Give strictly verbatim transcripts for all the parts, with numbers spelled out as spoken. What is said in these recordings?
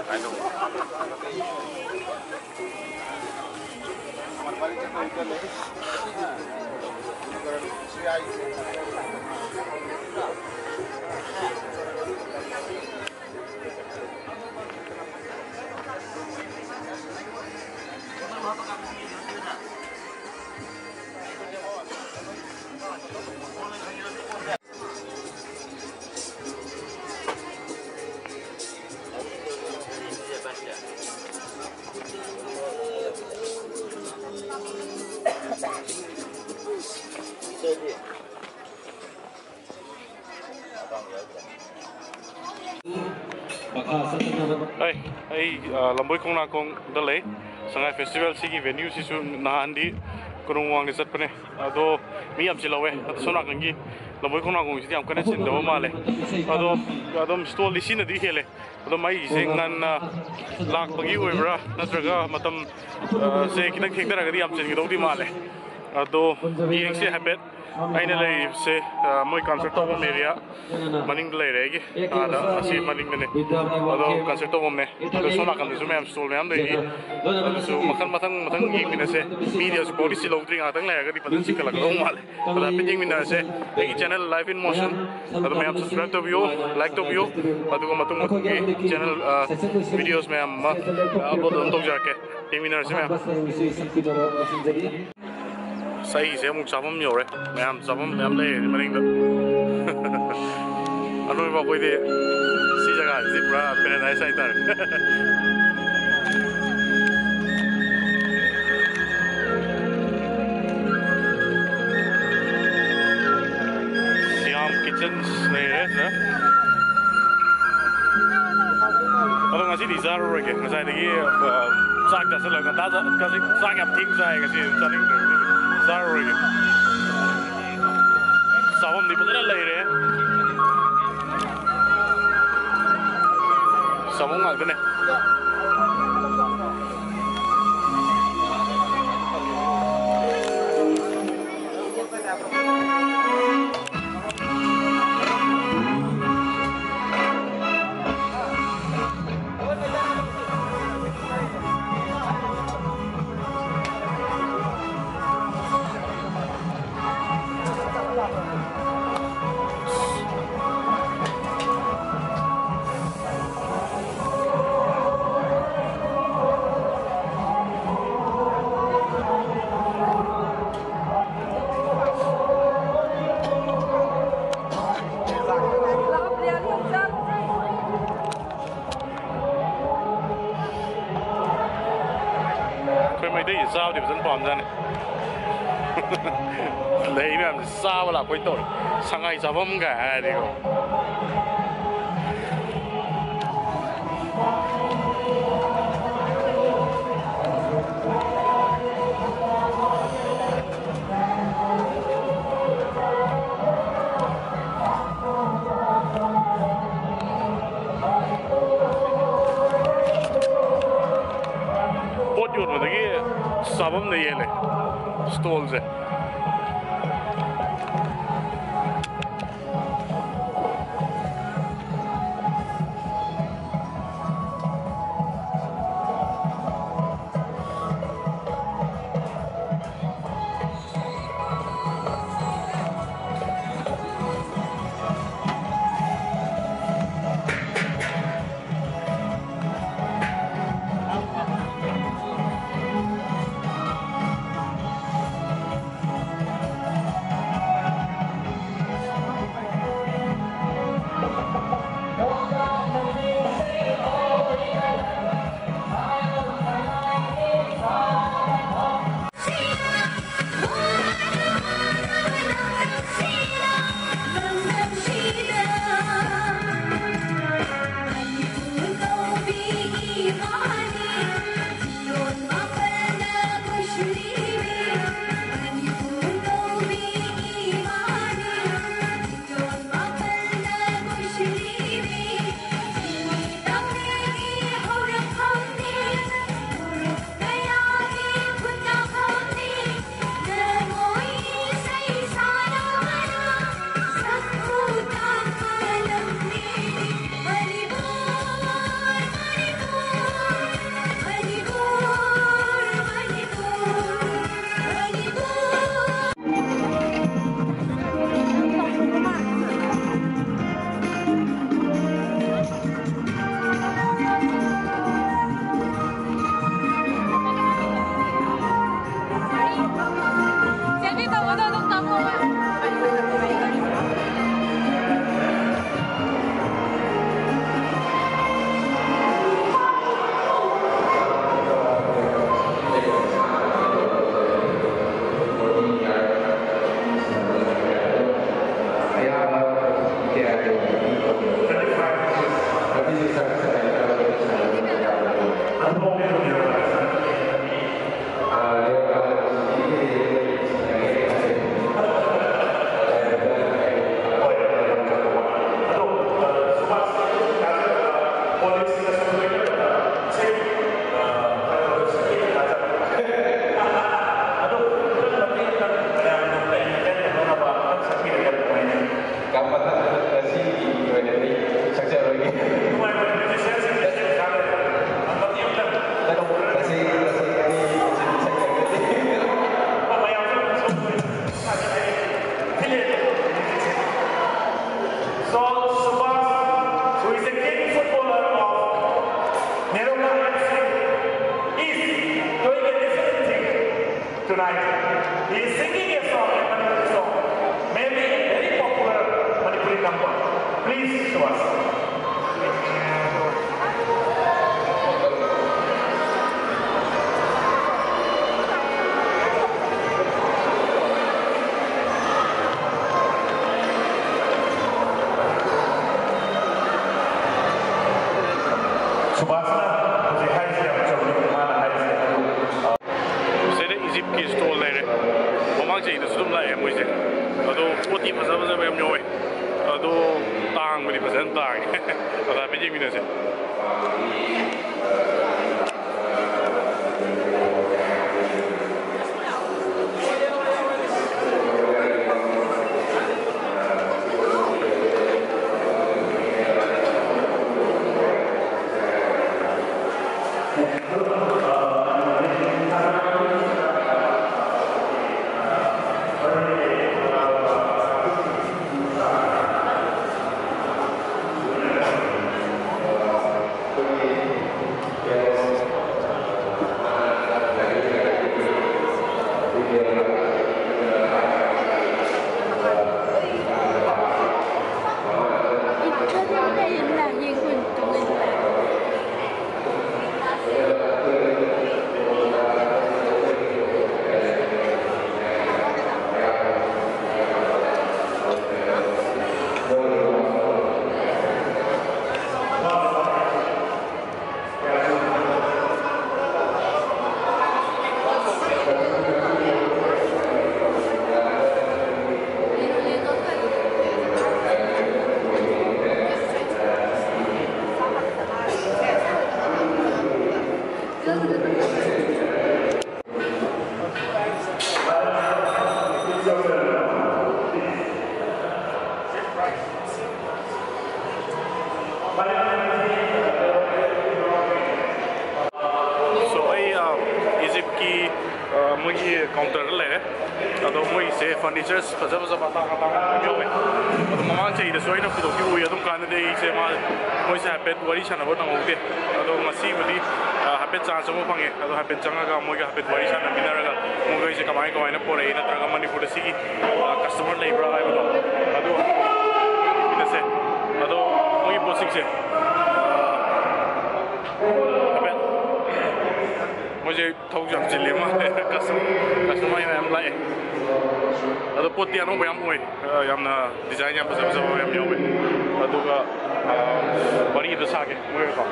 I know. Hey, hey, Lamboy kong na kong dalay. Sangai Festival sige venue si su nahandi kurung wang desat pene. Ado miyam silawe. Ado sona kangi Lamboy kong na kong isi am kana sin dawa male. Ado ado stall di sini di hele. Ado mai singan lak pagi uibra. Natraga matam se kita kengdara kadi am sin gidau di male. Ado yang se habit. Aina lay se moi concert of area maning lay regi ada asi maning ne ado concert of me ado sona kan su mem stol mem dei so makan matang matang gi mina se media su body si lotring atang lay ga di padan sikala ko mal ado ping mina se egi channel live in motion ado mem subscribe to view like to view ado ko matung matung gi channel videos mem upload on tok jake ping mina se mem Saya saya mau cabam ni orang, macam cabam macam ni, mana itu? Anu ibu kau ini si jaga si pura perangai saya tar. Siam kitchen ni ya. Kalau ngasih di Zara orang, ngasih lagi sak dah selalu kan, dah kasih sak yang ting saya kasih saling Sorry. Sabam di mana lagi ni? Sabam agak ni. Đây sao thì dân bom ra này lấy làm sao là quay tội sang ngày sao bom cả đi Sabam नहीं है ले stall से Tonight, he is singing a song, a Manipuri song, maybe a very popular Manipuri number. Please show us. Furnitures, फजब फजब आता आता जो है तो ममान चाहिए तो सोई ना पुदो की वो यादों काने दे इसे माल मोई से हैपेट वारी शाना बहुत नंगोते तो मसी बदी हैपेट चांस वो पंगे तो हैपेट चंगा का मोई का हैपेट वारी शाना बिना रगा मोई इसे कमाई कमाई ना पोरे इना तरगा मनी पुरे सी कस्टमर लेबर आए बोलो अदो इधर से अदो मोई पोसिक से हैपेट मुझे थोक जम चिल्ले मार कस्टमर कस्टमर इन्हें हम लाए अदो पोती अनु बयाम हुए यामना डिजाइन याम फजब फजब बयाम यावे अदुगा बड़ी इधर सागे मुझे का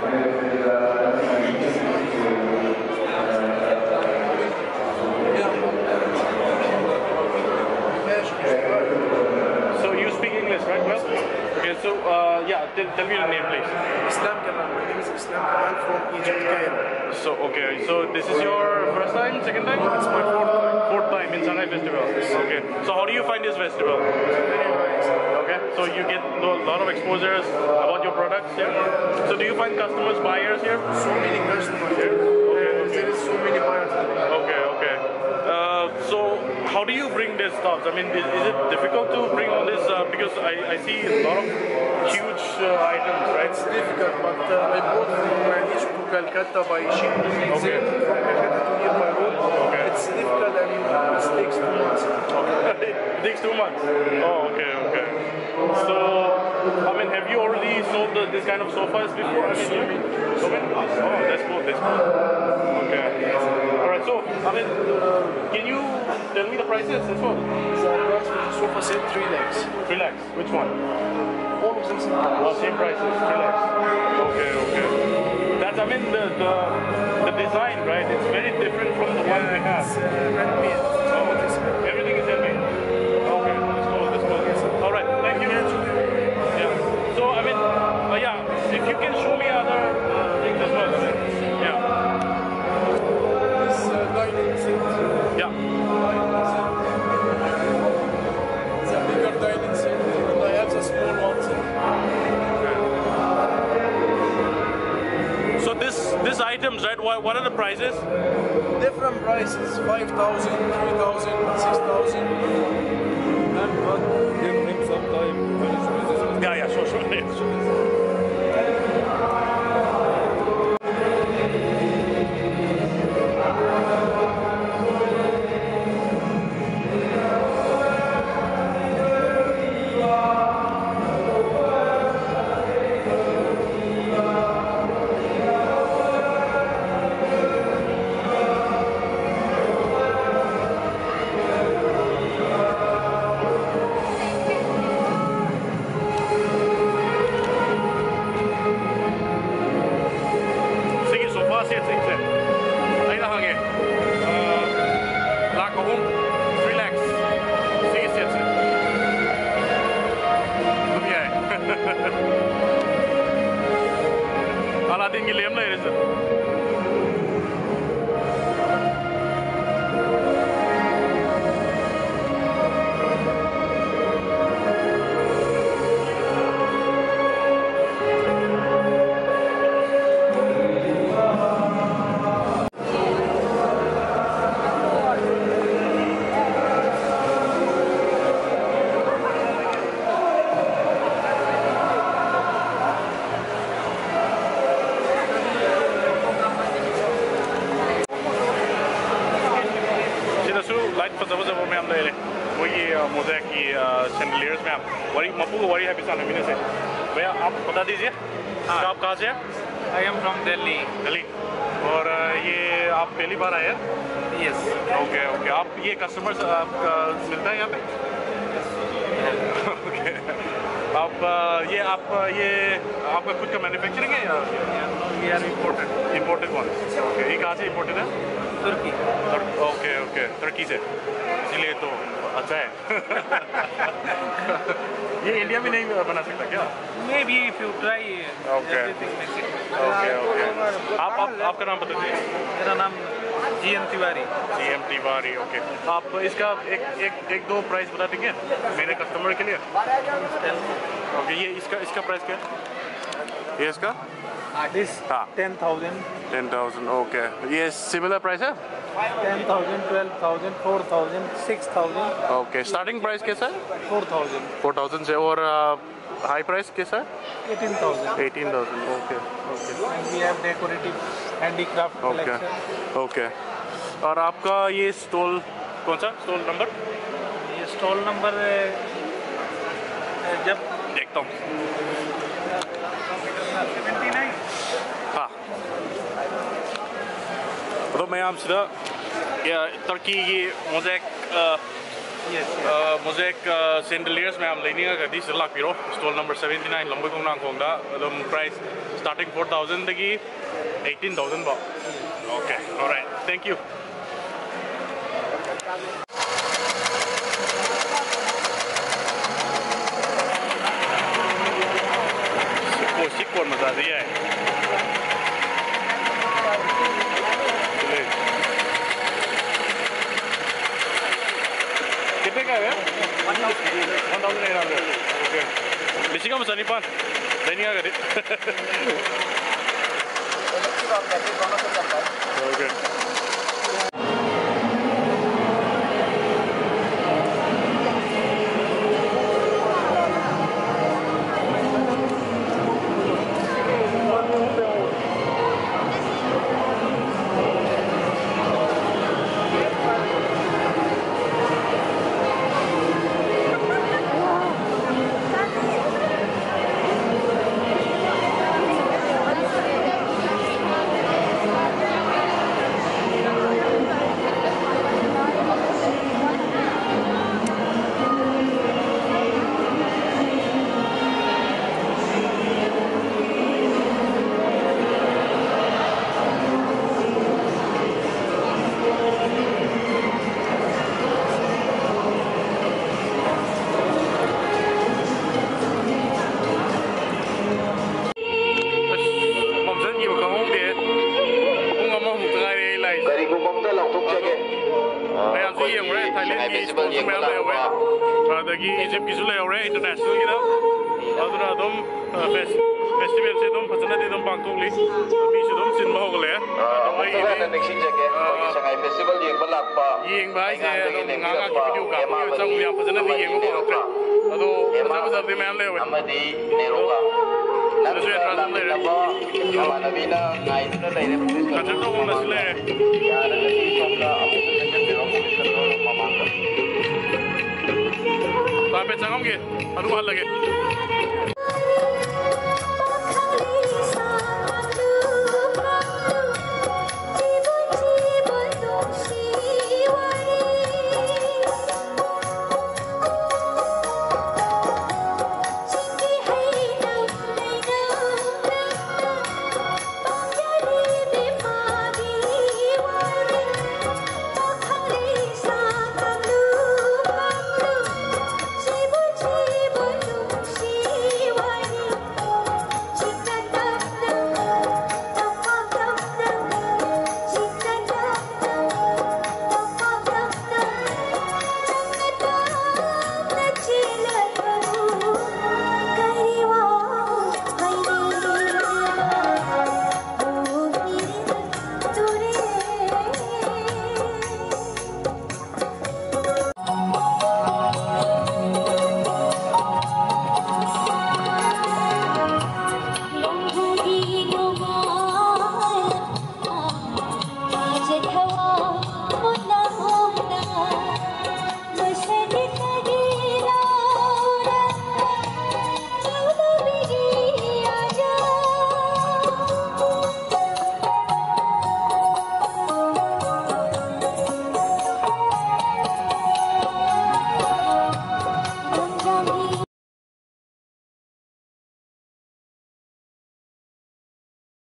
So you speak English, right? Well, okay. So uh, yeah, tell, tell me your name, please. Islam Kamal. My name is Islam Kamal from Egypt, Cairo. So okay, so this is your first time, second time? It's my fourth time. Fourth time in Sangai Festival. Okay. So how do you find this festival? Very nice. Okay. So you get a lot of exposures about your products here. So do you find customers, buyers here? So many customers here. Okay. And there is so many buyers here. Okay. Okay. Uh, so how do you bring these stuff? I mean, is, is it difficult to bring all this? Uh, because I, I see a lot of huge uh, items, right? It's difficult, but uh, I bought from Egypt to Calcutta by ship. Okay. Then from Calcutta to here by road. Okay. It's difficult and it takes two months. Okay. It takes two months. Oh, okay, okay. So, I mean, have you already sold the, this kind of sofas before? I mean, So many. So many? Oh, that's cool. That's cool. Okay. All right. So, I mean, uh, can you tell me the prices as well? The price for the sofa set three lakhs. Relax. Which one? All of prices. Oh, same prices, three lakhs. Okay, okay. That's, I mean, the, the the design, right? It's very different from the one we have. It's uh, handmade. Oh, everything is handmade. Okay, that's cool, that's cool. All right, thank you. Yeah. So, I mean, uh, yeah, if you can show me other uh, things as well. Yeah. This uh, dining set. Yeah. It's a bigger dining set. And I have the small ones. So this this items, right? What, what are the prices? Different prices, five thousand, three thousand, six thousand. And what give him some time to finish with this one. Yeah, yeah, sure, sure. Sige, sofa set, sige, set. Ay na hangin. Uh, lakh kahun, three lakhs. Sige, set, set. Dunia hai. Aladdin ki lem na hai, sir. Light fazaba fazaba ma'am ले रहे वही mosaic की सैंडलियर्स में आप वही मप्पू को वही है पिसान अमीने से भैया आप बता दीजिए आप कहाँ से हैं? I am from Delhi. Delhi और ये आप पहली बार आए हैं? Yes. ओके ओके आप ये कस्टमर्स आपका मिलता है यहाँ पे? ओके आप ये आप ये आपका खुद का मैन्युफैक्चरिंग है या We are imported. Imported one okay ये कहाँ से इम्पोर्टेड है? Turkey. ओके ओके तुर्की से इसीलिए तो अच्छा है ये इंडिया में नहीं बना सकता क्या? Maybe if you try, Okay. everything makes it. Okay okay आप आप आपका नाम बता दीजिए मेरा नाम G N Tiwari. G M Tiwari okay आप इसका एक एक एक दो प्राइस बता देंगे मेरे कस्टमर के लिए ओके ये इसका इसका प्राइस क्या है ये इसका This हाँ ten thousand, ten thousand okay ये सिमिलर प्राइस है ten thousand, twelve thousand, four thousand, six thousand, okay starting price कैसा है four thousand, फोर थाउजेंड से और हाई प्राइस कैसा है eighteen thousand. Eighteen thousand okay okay And we have decorative handicraft okay collection. Okay और आपका ये stall कौन सा स्टॉल नंबर ये स्टॉल नंबर जब देखता हूँ सेवेंटी नाइन. हाँ तो मैं आपसे तुर्की की मोज़ेक Yes. मोज़ेक सैंडलियर्स में आप लेने का गड्डी से लाख पिरो स्टॉल नंबर सेवेंटी नाइन लंबे को नाम होगा तो प्राइस स्टार्टिंग फोर थाउजेंड तकी एटीन थाउजेंड बा ओके ऑलराइट थैंक यू कोशिश कौन मजा दिया है कितने का है one thousand eight hundred okay basic का मसा नहीं पान नहीं आ गए ओके Egypt की जुले हो रहे international की ना अदुना तुम festival से तुम फसना दी तुम बांगकोक ली अभी से तुम सिनेमा हो गए Ang mga na next jake, yung Sangai Festival yung balak pa. Ying भाई से तुम गांगा की वीडियो का वीडियो सब यहाँ फसना दी ये को होते अदो फसना फसना दी मैं ले हुए Amadi Neroka. Nasi yang terasa le Nama Nabi na ngai tu na leh pulis ka. kacang tu nasi le Ya ada lagi somla amu tu kan dia orang pulis ka mamang. tapi cakap ke aduh hal lagi